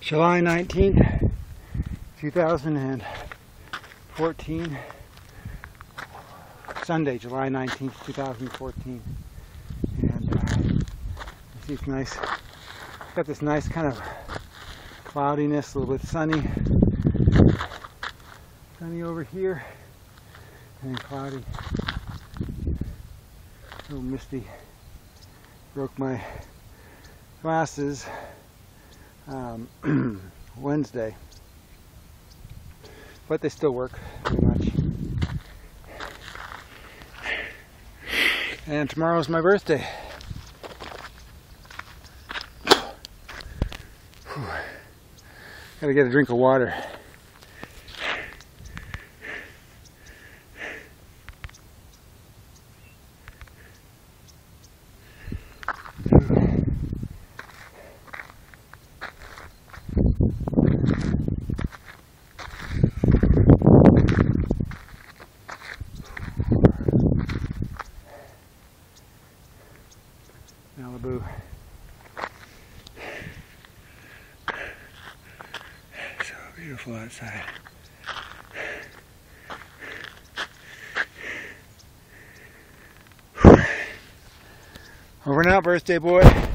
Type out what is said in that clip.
July 19th, 2014. Sunday, July 19th, 2014. And you see it's nice. Got this nice kind of cloudiness, a little bit sunny. Sunny over here, and then cloudy. A little misty. Broke my glasses Wednesday, but they still work pretty much. And tomorrow's my birthday. Gotta get a drink of water. Malibu. So beautiful outside. Over and out, birthday boy.